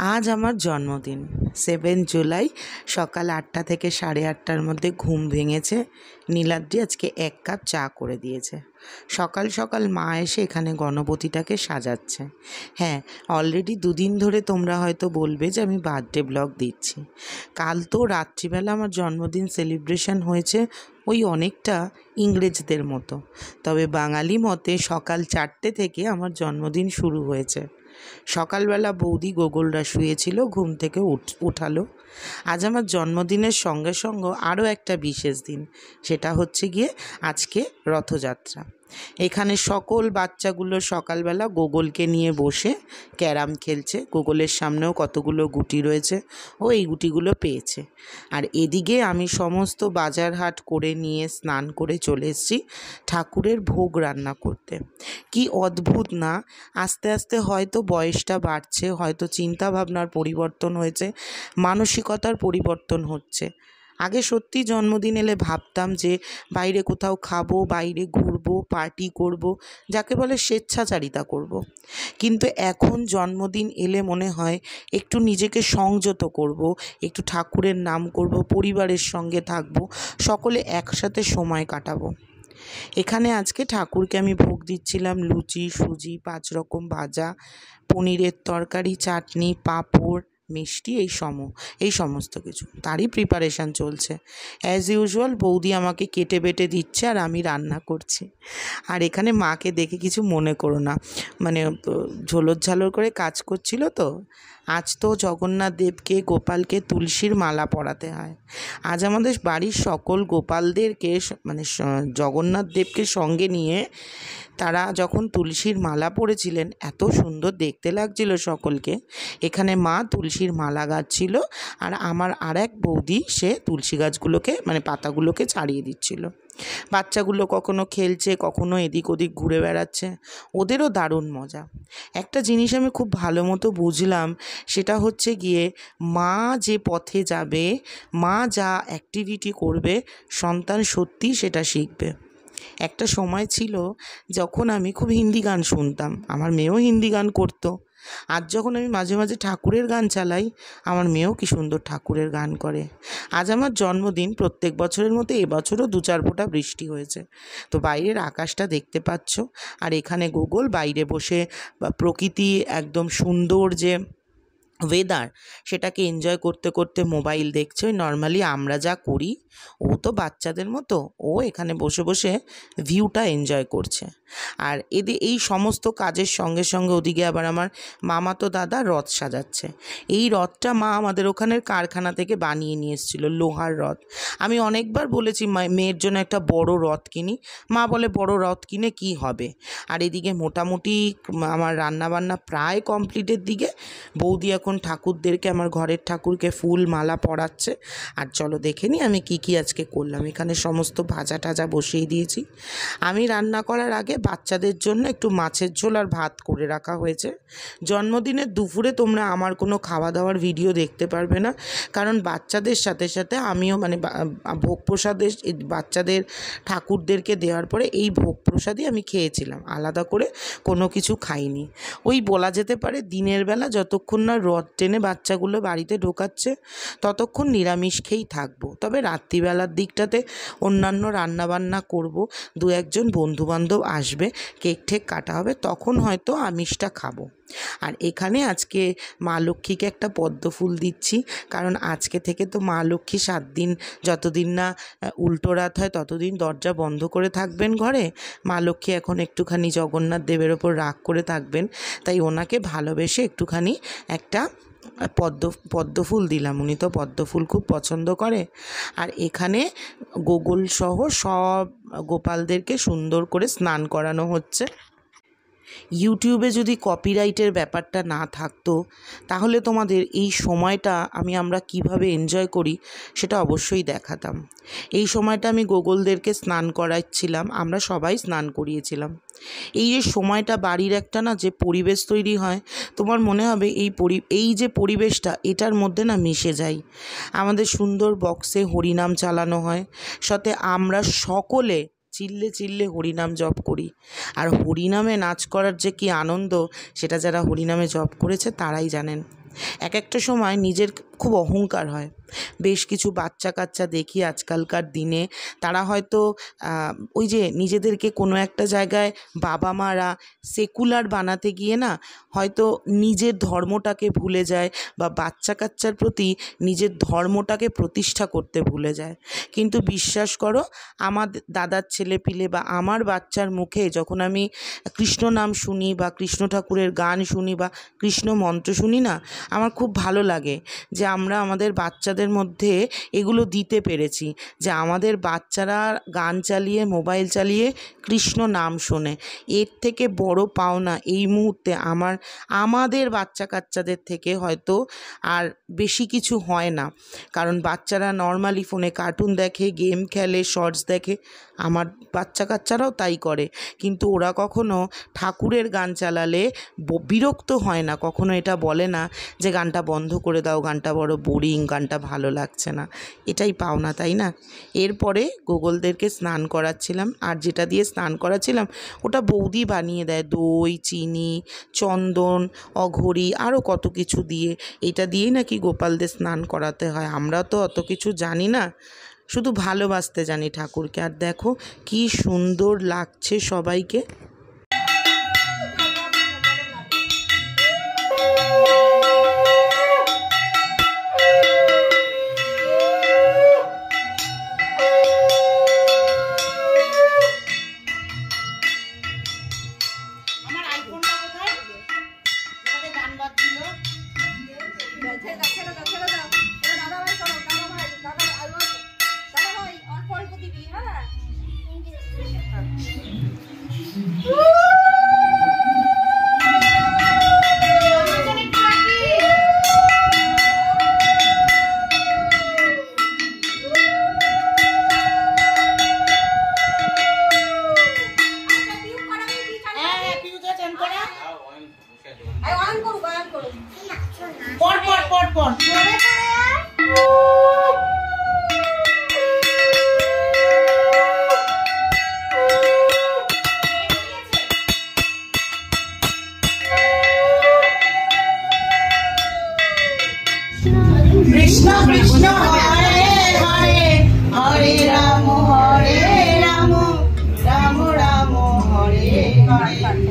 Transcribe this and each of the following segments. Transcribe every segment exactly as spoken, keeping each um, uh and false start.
আজ আমার জন্মদিন। সেভেন জুলাই সকাল আটটা থেকে সাড়ে আটটার মধ্যে ঘুম ভেঙেছে। নীলাদ্রি আজকে এক কাপ চা করে দিয়েছে। সকাল সকাল মা এসে এখানে গণপতিটাকে সাজাচ্ছে। হ্যাঁ, অলরেডি দুদিন ধরে তোমরা হয়তো বলবে যে আমি বার্থডে ব্লগ দিচ্ছি। কাল তো রাত্রিবেলা আমার জন্মদিন সেলিব্রেশন হয়েছে ওই অনেকটা ইংরেজদের মতো, তবে বাঙালি মতে সকাল চারটে থেকে আমার জন্মদিন শুরু হয়েছে। সকালবেলা বৌদি গোগলরা শুয়েছিল, ঘুম থেকে উঠ উঠালো। আজ আমার জন্মদিনের সঙ্গে সঙ্গে আরও একটা বিশেষ দিন, সেটা হচ্ছে গিয়ে আজকে রথযাত্রা। এখানে সকল বাচ্চাগুলো সকালবেলা গোগলকে নিয়ে বসে ক্যারাম খেলছে। গোগলের সামনেও কতগুলো গুটি রয়েছে, ও এই গুটিগুলো পেয়েছে। আর এদিকে আমি সমস্ত বাজার হাট করে নিয়ে স্নান করে চলে এসেছি ঠাকুরের ভোগ রান্না করতে। কি অদ্ভুত না, আস্তে আস্তে হয়তো বয়সটা বাড়ছে, হয়তো চিন্তা ভাবনার পরিবর্তন হয়েছে, মানসিকতার পরিবর্তন হচ্ছে। আগে সত্যি জন্মদিন এলে ভাবতাম যে বাইরে কোথাও খাবো, বাইরে ঘুরবো, পার্টি করব, যাকে বলে স্বেচ্ছাচারিতা করব। কিন্তু এখন জন্মদিন এলে মনে হয় একটু নিজেকে সংযত করব, একটু ঠাকুরের নাম করব, পরিবারের সঙ্গে থাকব, সকলে একসাথে সময় কাটাবো। এখানে আজকে ঠাকুরকে আমি ভোগ দিচ্ছিলাম লুচি, সুজি, পাঁচ রকম ভাজা, পনিরের তরকারি, চাটনি, পাঁপড়, মিষ্টি, এই সম এই সমস্ত কিছু, তারই প্রিপারেশান চলছে। অ্যাজ ইউজুয়াল বৌদি আমাকে কেটে বেটে দিচ্ছে আর আমি রান্না করছি। আর এখানে মাকে দেখে কিছু মনে করো না, মানে ঝোলর ঝালর করে কাজ করছিল তো। আজ তো জগন্নাথ দেবকে, গোপালকে তুলসীর মালা পরাতে হয়। আজ আমাদের বাড়ির সকল গোপালদেরকে, মানে জগন্নাথ দেবকে সঙ্গে নিয়ে তারা যখন তুলসীর মালা পরেছিলেন, এত সুন্দর দেখতে লাগছিল সকলকে। এখানে মা তুলসীর মালা গাচ্ছিল, আর আমার আর এক বৌদি সে তুলসী গাছগুলোকে, মানে পাতাগুলোকে ছাড়িয়ে দিচ্ছিল। বাচ্চাগুলো কখনো খেলছে, কখনো এদিক ওদিক ঘুরে বেড়াচ্ছে, ওদেরও দারুণ মজা। একটা জিনিস আমি খুব ভালো মতো বুঝলাম, সেটা হচ্ছে গিয়ে মা যে পথে যাবে, মা যা অ্যাক্টিভিটি করবে, সন্তান সত্যি সেটা শিখবে। একটা সময় ছিল যখন আমি খুব হিন্দি গান শুনতাম, আমার মেয়েও হিন্দি গান করতো। আজ যখন আমি মাঝে মাঝে ঠাকুরের গান চালাই, আমার মেয়েও কি সুন্দর ঠাকুরের গান করে। আজ আমার জন্মদিন, প্রত্যেক বছরের মতো এবছরও দু চার ফোঁটা বৃষ্টি হয়েছে, তো বাইরের আকাশটা দেখতে পাচ্ছ। আর এখানে গোগল বাইরে বসে প্রকৃতি একদম সুন্দর যে ওয়েদার, সেটাকে এনজয় করতে করতে মোবাইল দেখছে। ওই নর্মালি আমরা যা করি, ও তো বাচ্চাদের মতো, ও এখানে বসে বসে ভিউটা এনজয় করছে। আর এদের এই সমস্ত কাজের সঙ্গে সঙ্গে ওদিকে আবার আমার মামাতো দাদা রথ সাজাচ্ছে। এই রথটা মা আমাদের ওখানের কারখানা থেকে বানিয়ে নিয়ে এসেছিলো, লোহার রথ। আমি অনেকবার বলেছি মেয়ের জন্য একটা বড় রথ কিনি, মা বলে বড় রথ কিনে কি হবে। আর এদিকে মোটামুটি আমার রান্নাবান্না প্রায় কমপ্লিটের দিকে। বৌদি এখন ঠাকুরদেরকে, আমার ঘরের ঠাকুরকে ফুল মালা পরাচ্ছে। আর চলো দেখে নিই আমি কি কি আজকে করলাম। এখানে সমস্ত ভাজা টাজা বসিয়ে দিয়েছি। আমি রান্না করার আগে বাচ্চাদের জন্য একটু মাছের ঝোল আর ভাত করে রাখা হয়েছে। জন্মদিনের দুপুরে তোমরা আমার কোনো খাওয়া দাওয়ার ভিডিও দেখতে পারবে না, কারণ বাচ্চাদের সাথে সাথে আমিও, মানে ভোগ প্রসাদের বাচ্চাদের ঠাকুরদেরকে দেওয়ার পরে এই ভোগ প্রসাদই আমি খেয়েছিলাম, আলাদা করে কোনো কিছু খাইনি। ওই বলা যেতে পারে দিনের বেলা যতক্ষণ না রথ টেনে বাচ্চাগুলো বাড়িতে ঢোকাচ্ছে, ততক্ষণ নিরামিষ খেয়েই থাকবো। তবে রাত্রিবেলার দিকটাতে অন্যান্য রান্নাবান্না করব, দু একজন বন্ধুবান্ধব আসবে, কেক ঠেক কাটা হবে, তখন হয়তো আমিষটা খাবো। আর এখানে আজকে মা লক্ষ্মীকে একটা পদ্ম ফুল দিচ্ছি, কারণ আজকে থেকে তো মা লক্ষ্মী সাত দিন, যতদিন না উল্টো রাত হয় ততদিন দরজা বন্ধ করে থাকবেন ঘরে। মা লক্ষ্মী এখন একটুখানি জগন্নাথ দেবের ওপর রাগ করে থাকবেন, তাই ওনাকে ভালোবেসে একটুখানি একটা পদ্ম পদ্ম ফুল দিলাম। উনি তো পদ্ম ফুল খুব পছন্দ করে। আর এখানে গোগল সহ সব গোপালদেরকে সুন্দর করে স্নান করানো হচ্ছে। ইউটিউবে যদি কপিরাইটের ব্যাপারটা না থাকতো, তাহলে তোমাদের এই সময়টা আমি আমরা কিভাবে এনজয় করি সেটা অবশ্যই দেখাতাম। এই সময়টা আমি গোগলদেরকে স্নান করাচ্ছিলাম, আমরা সবাই স্নান করিয়েছিলাম। এই যে সময়টা বাড়ির একটা না যে পরিবেশ তৈরি হয়, তোমার মনে হবে এই পরি এই যে পরিবেশটা, এটার মধ্যে না মিশে যাই। আমাদের সুন্দর বক্সে হরিনাম চালানো হয়, সাথে আমরা সকলে চিল্লে চিল্লে হরিনাম জপ করি। আর হরিনামে নাচ করার যে কি আনন্দ, সেটা যারা হরিনামে জপ করেছে তারাই জানেন। এক একটা সময় নিজের খুব অহংকার হয়। বেশ কিছু বাচ্চা কাচ্চা দেখি আজকালকার দিনে, তারা হয়তো ওই যে নিজেদেরকে কোনো একটা জায়গায় বাবা মারা সেকুলার বানাতে গিয়ে না হয়তো নিজের ধর্মটাকে ভুলে যায়, বা বাচ্চা কাচ্চার প্রতি নিজের ধর্মটাকে প্রতিষ্ঠা করতে ভুলে যায়। কিন্তু বিশ্বাস করো, আমার দাদার ছেলেপিলে বা আমার বাচ্চার মুখে যখন আমি কৃষ্ণ নাম শুনি বা কৃষ্ণ ঠাকুরের গান শুনি বা কৃষ্ণ মন্ত্র শুনি না, আমার খুব ভালো লাগে যে আমরা আমাদের বাচ্চাদের মধ্যে এগুলো দিতে পেরেছি, যে আমাদের বাচ্চারা গান চালিয়ে মোবাইল চালিয়ে কৃষ্ণ নাম শোনে। এর থেকে বড় পাওনা এই মুহূর্তে আমার আমাদের বাচ্চা কাচ্চাদের থেকে হয়তো আর বেশি কিছু হয় না। কারণ বাচ্চারা নর্মালি ফোনে কার্টুন দেখে, গেম খেলে, শর্টস দেখে, আমার বাচ্চা কাচ্চারাও তাই করে। কিন্তু ওরা কখনো ঠাকুরের গান চালালে বিরক্ত হয় না, কখনো এটা বলে না যে গানটা বন্ধ করে দাও, গানটা বড় বোরিং, গানটা ভালো লাগছে না। এটাই পাওনা, তাই না? এরপরে গোগলদেরকে স্নান করাচ্ছিলাম, আর যেটা দিয়ে স্নান করাচ্ছিলাম ওটা বৌদি বানিয়ে দেয়, দই, চিনি, চন্দন, অঘরি, আরও কত কিছু দিয়ে। এটা দিয়েই নাকি গোপালদের স্নান করাতে হয়। আমরা তো অত কিছু জানি না, শুধু ভালোবাসতে জানি ঠাকুরকে। আর দেখো কি সুন্দর লাগছে সবাইকে। কৃষ্ণ কৃষ্ণ হরে হরে, হরে রাম হরে রাম, রাম রাম হরে হরে।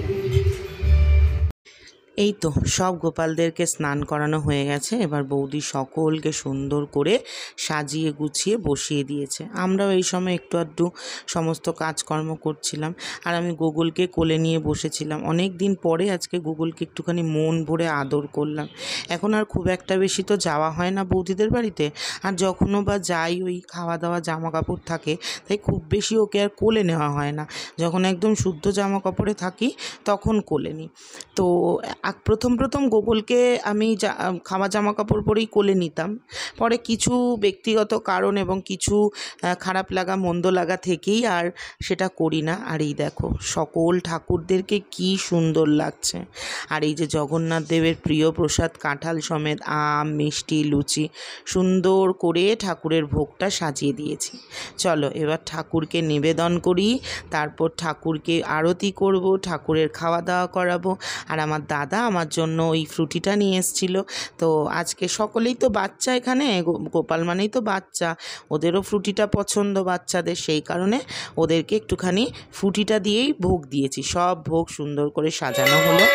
এই তো সব গোপালদেরকে স্নান করানো হয়ে গেছে। এবার বৌদি সকলকে সুন্দর করে সাজিয়ে গুছিয়ে বসিয়ে দিয়েছে। আমরাও এই সময় একটু আধটু সমস্ত কাজকর্ম করছিলাম, আর আমি গুগলকে কোলে নিয়ে বসেছিলাম। অনেক দিন পরে আজকে গুগলকে একটুখানি মন ভরে আদর করলাম। এখন আর খুব একটা বেশি তো যাওয়া হয় না বৌদিদের বাড়িতে, আর যখনও বা যাই ওই খাওয়া দাওয়া জামা কাপড় থাকে, তাই খুব বেশি ওকে আর কোলে নেওয়া হয় না। যখন একদম শুদ্ধ জামা কাপড়ে থাকি তখন কোলে নিই। তো প্রথম প্রথম গোগলকে আমি খাওয়া জামা কাপড় পরেই কোলে নিতাম, পরে কিছু ব্যক্তিগত কারণ এবং কিছু খারাপ লাগা মন্দ লাগা থেকেই আর সেটা করি না। আর এই দেখো সকল ঠাকুরদেরকে কি সুন্দর লাগছে। আর এই যে জগন্নাথ দেবের প্রিয় প্রসাদ কাঁঠাল সমেত আম, মিষ্টি, লুচি সুন্দর করে ঠাকুরের ভোগটা সাজিয়ে দিয়েছি। চলো এবার ঠাকুরকে নিবেদন করি, তারপর ঠাকুরকে আরতি করব, ঠাকুরের খাওয়া দাওয়া করাবো। আর আমার দাদা আমার জন্য ওই ফ্রুটিটা নিয়ে এসেছিলো। তো আজকে সকলেই তো বাচ্চা, এখানে গোপাল মানেই তো বাচ্চা, ওদেরও ফ্রুটিটা পছন্দ বাচ্চাদের, সেই কারণে ওদেরকে একটুখানি ফ্রুটিটা দিয়েই ভোগ দিয়েছি। সব ভোগ সুন্দর করে সাজানো হলো।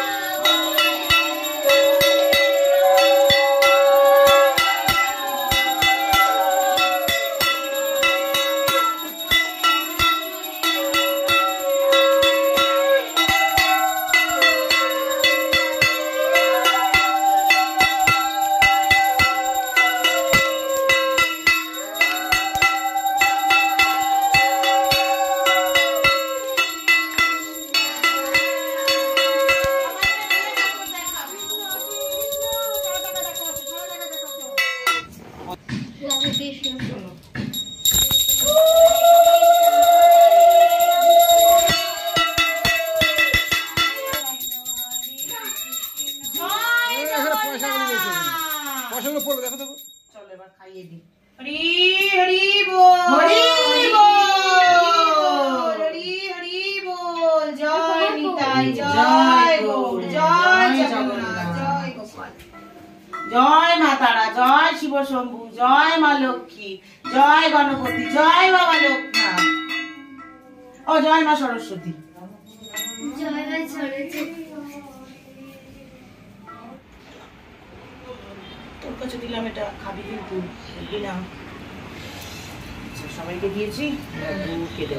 हरि हरि बोल, हरि बोल, हरि हरि बोल। जय निताई, जय गौर, जय जगन्नाथ, जय गोपाल। জয় মা তারা, জয় শিব শম্ভু, জয় মা লক্ষ্মী, জয় গণপতি, জয় বাবা লোকনাথ, ও জয় মা সরস্বতী। জয় মা সরস্বতী। তোর কাছে দিলাম, এটা খাবি কিন্তু দিলাম। সবাইকে দিয়েছি, কেটে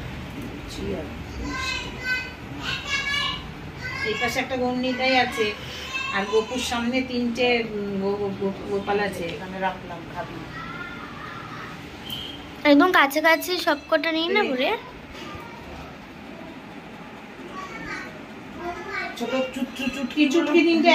এই পাশে একটা গন্ডিটাই আছে, আর গোপুর সামনে তিনটে গোপাল আছে, এখানে রাখলাম খাবি। একদম কাছাকাছি সবকটা নিয়ে না পরে ছোট চুটকি চুটকি তিনটে।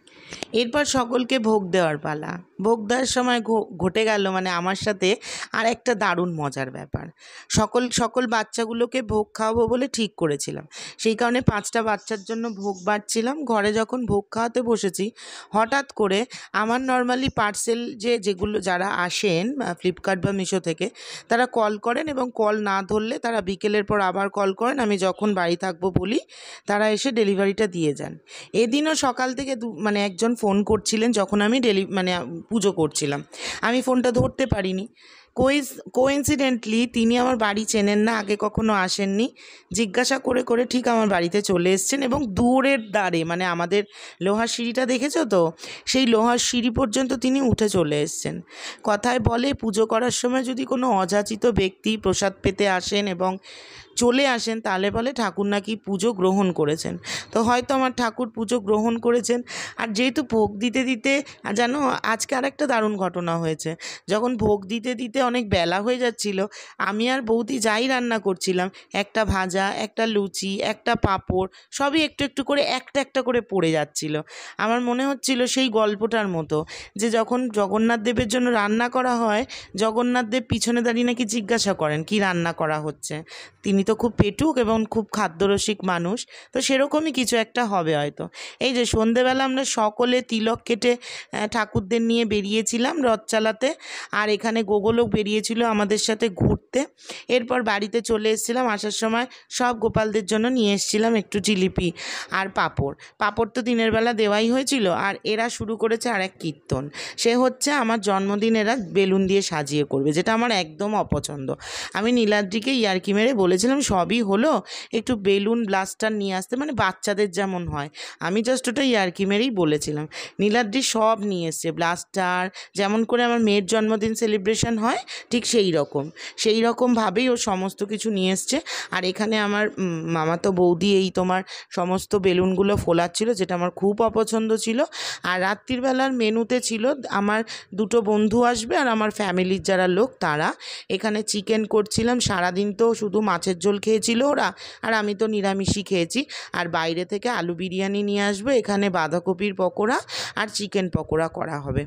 এরপর সকলকে ভোগ দেওয়ার পালা। ভোগ দেওয়ার সময় ঘটে গেল মানে আমার সাথে আর একটা দারুণ মজার ব্যাপার। সকল সকল বাচ্চাগুলোকে ভোগ খাওয়াবো বলে ঠিক করেছিলাম, সেই কারণে পাঁচটা বাচ্চার জন্য ভোগ বাড়ছিলাম। ঘরে যখন ভোগ খাওয়াতে বসেছি, হঠাৎ করে আমার নর্মালি পার্সেল যে যেগুলো যারা আসেন ফ্লিপকার্ট বা মিশো থেকে, তারা কল করেন এবং কল না ধরলে তারা বিকেলের পর আবার কল করেন, আমি যখন বাড়ি থাকবো বলি তারা এসে ডেলিভারিটা দিয়ে যান। এদিনও সকাল থেকে মানে একজন ফোন করছিলেন যখন আমি ডেলি মানে পুজো করছিলাম, আমি ফোনটা ধরতে পারিনি। কোইস কোইন্সিডেন্টলি তিনি আমার বাড়ি চেনেন না, আগে কখনো আসেননি। জিজ্ঞাসা করে করে ঠিক আমার বাড়িতে চলে এসছেন এবং দূরের দ্বারে মানে আমাদের লোহার সিঁড়িটা দেখেছো তো, সেই লোহার সিঁড়ি পর্যন্ত তিনি উঠে চলে এসছেন। কথায় বলে পুজো করার সময় যদি কোনো অযাচিত ব্যক্তি প্রসাদ পেতে আসেন এবং চলে আসেন, তাহলে বলে ঠাকুর নাকি পুজো গ্রহণ করেছেন। তো হয়তো আমার ঠাকুর পুজো গ্রহণ করেছেন। আর যেহেতু ভোগ দিতে দিতে জানো আজকে আর একটা দারুণ ঘটনা হয়েছে। যখন ভোগ দিতে দিতে অনেক বেলা হয়ে যাচ্ছিল, আমি আর বৌদি যাই রান্না করছিলাম, একটা ভাজা, একটা লুচি, একটা পাঁপড়, সবই একটু একটু করে একটা একটা করে পড়ে যাচ্ছিল। আমার মনে হচ্ছিল সেই গল্পটার মতো, যে যখন জগন্নাথ দেবের জন্য রান্না করা হয়, জগন্নাথ দেব পিছনে দাঁড়িয়ে নাকি জিজ্ঞাসা করেন কি রান্না করা হচ্ছে। তিনি তো খুব পেটুক এবং খুব খাদ্যরসিক মানুষ, তো সেরকমই কিছু একটা হবে হয়তো। এই যে সন্ধেবেলা আমরা সকলে তিলক কেটে ঠাকুরদের নিয়ে বেরিয়েছিলাম রথ চালাতে, আর এখানে গোগোলক বেরিয়েছিল আমাদের সাথে ঘুরতে। এরপর বাড়িতে চলে এসেছিলাম, আসার সময় সব গোপালদের জন্য নিয়ে এসেছিলাম একটু জিলিপি আর পাঁপড়। পাঁপড় তো দিনের বেলা দেওয়াই হয়েছিল। আর এরা শুরু করেছে আর এক কীর্তন, সে হচ্ছে আমার জন্মদিন এরা বেলুন দিয়ে সাজিয়ে করবে, যেটা আমার একদম অপছন্দ। আমি নীলাদ্রিকে ইয়ার্কি মেরে বলেছিলাম সবই হলো, একটু বেলুন ব্লাস্টার নিয়ে আসতে, মানে বাচ্চাদের যেমন হয়। আমি জাস্ট ওটা ইয়ার্কি মেরেই বলেছিলাম। নীলাদ্রি সব নিয়ে এসছে, ব্লাস্টার যেমন করে আমার মেয়ের জন্মদিন সেলিব্রেশন হয় ঠিক সেই রকম সেই রকমভাবেই ও সমস্ত কিছু নিয়ে এসছে। আর এখানে আমার মামাতো বৌদি এই তোমার সমস্ত বেলুনগুলো ফোলাচ্ছিল, যেটা আমার খুব অপছন্দ ছিল। আর রাত্রিবেলার মেনুতে ছিল আমার দুটো বন্ধু আসবে আর আমার ফ্যামিলির যারা লোক তারা। এখানে চিকেন করছিলাম, সারাদিন তো শুধু মাছের ঝোল খেয়েছিল ওরা, আর আমি তো নিরামিষই খেয়েছি। আর বাইরে থেকে আলু বিরিয়ানি নিয়ে আসবে, এখানে বাঁধাকপির পকোড়া আর চিকেন পকোড়া করা হবে।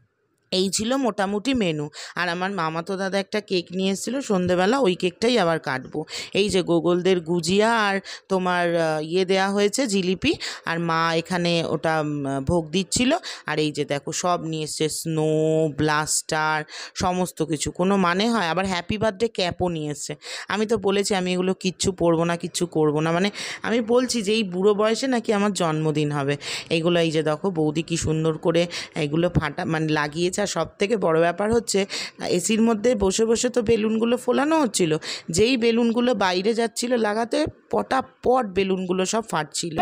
এই ছিল মোটামুটি মেনু। আর আমার মামাতো দাদা একটা কেক নিয়ে এসেছিলো সন্ধেবেলা, ওই কেকটাই আবার কাটবো। এই যে গোগলদের গুজিয়া আর তোমার ইয়ে দেয়া হয়েছে জিলিপি, আর মা এখানে ওটা ভোগ দিচ্ছিল। আর এই যে দেখো সব নিয়ে এসছে, স্নো ব্লাস্টার সমস্ত কিছু, কোনো মানে হয়। আবার হ্যাপি বার্থডে ক্যাপও নিয়ে এসছে। আমি তো বলেছি আমি এগুলো কিচ্ছু পরবো না, কিচ্ছু করবো না, মানে আমি বলছি যে এই বুড়ো বয়সে নাকি আমার জন্মদিন হবে। এইগুলো এই যে দেখো বৌদি কি সুন্দর করে এগুলো ফাটা মানে লাগিয়েছে। আর সব থেকে বড়ো ব্যাপার হচ্ছে এসির মধ্যে বসে বসে তো বেলুনগুলো ফোলানো হচ্ছিল, যেই বেলুনগুলো বাইরে যাচ্ছিল লাগাতে পটাপট বেলুনগুলো সব ফাটছিল।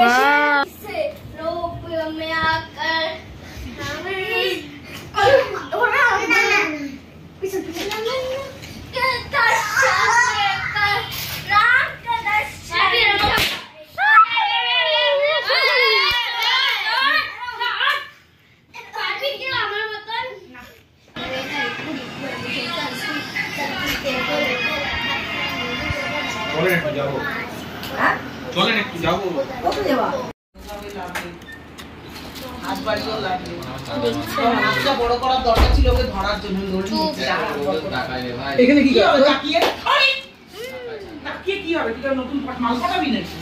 চলেন একটু যাবো, বড় করার দরকার ছিল ওকে ধরার জন্য। এখানে কি হবে? তাকিয়ে তাকিয়ে কি হবে? কি নতুন মাল পাঠাবি নাকি?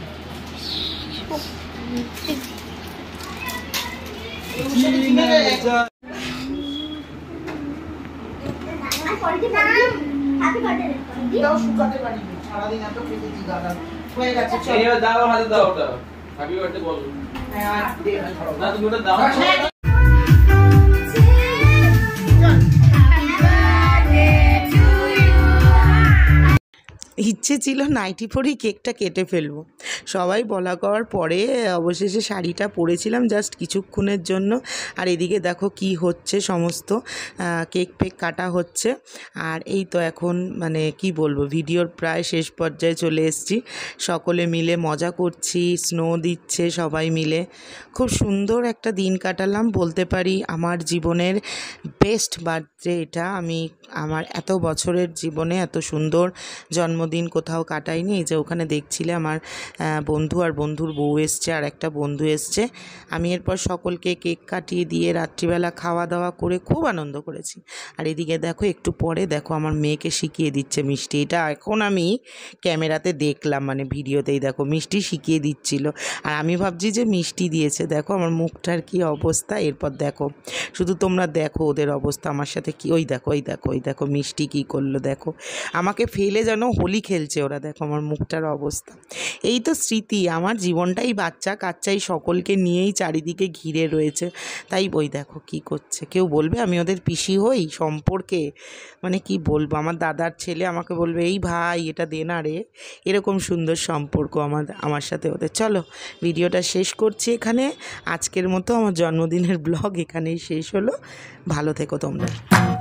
শুকাতে পারিনি সারাদিন, এত খেতেছি দাদা হয়ে গেছে। দাও হাতে দাও ওটা হ্যাপি বার্থডে বল। হ্যাঁ না তুমি ওটা দাও। ইচ্ছে ছিল নাইটি পরেই কেকটা কেটে ফেলবো। সবাই বলা করার পরে অবশেষে শাড়িটা পরেছিলাম জাস্ট কিছুক্ষণের জন্য। আর এদিকে দেখো কি হচ্ছে, সমস্ত কেক ফেক কাটা হচ্ছে। আর এই তো এখন মানে কি বলবো, ভিডিওর প্রায় শেষ পর্যায়ে চলে এসেছি। সকলে মিলে মজা করছি, স্নো দিচ্ছে সবাই মিলে। খুব সুন্দর একটা দিন কাটালাম বলতে পারি। আমার জীবনের বেস্ট বার্থডে এটা। আমি আমার এত বছরের জীবনে এত সুন্দর জন্মদিন কোথাও কাটাইনি। এই যে ওখানে দেখছিলে আমার বন্ধু আর বন্ধুর বউ এসছে, আর একটা বন্ধু এসছে। আমি এরপর সকলকে কেক কাটিয়ে দিয়ে রাত্রিবেলা খাওয়া দাওয়া করে খুব আনন্দ করেছি। আর এদিকে দেখো একটু পরে দেখো আমার মেয়েকে শিখিয়ে দিচ্ছে মিষ্টি। এটা এখন আমি ক্যামেরাতে দেখলাম, মানে ভিডিওতেই দেখো মিষ্টি শিখিয়ে দিচ্ছিল। আর আমি ভাবছি যে মিষ্টি দিয়েছে। দেখো আমার মুখটার কি অবস্থা। এরপর দেখো, শুধু তোমরা দেখো ওদের অবস্থা আমার সাথে কি। ওই দেখো ওই দেখো ওই দেখো মিষ্টি কী করলো দেখো, আমাকে ফেলে যেন হোলি খেলছে ওরা। দেখো আমার মুখটার অবস্থা। এই তো স্মৃতি, আমার জীবনটাই বাচ্চা কাচ্চাই সকলকে নিয়েই চারিদিকে ঘিরে রয়েছে। তাই ওই দেখো কি করছে। কেউ বলবে আমি ওদের পিসি হই সম্পর্কে, মানে কি বলবো, আমার দাদার ছেলে আমাকে বলবে এই ভাই এটা দে না রে। এরকম সুন্দর সম্পর্ক আমার আমার সাথে ওদের। চলো ভিডিওটা শেষ করছি এখানে। আজকের মতো আমার জন্মদিনের ব্লগ এখানেই শেষ হলো। ভালো থেকো তোমরা।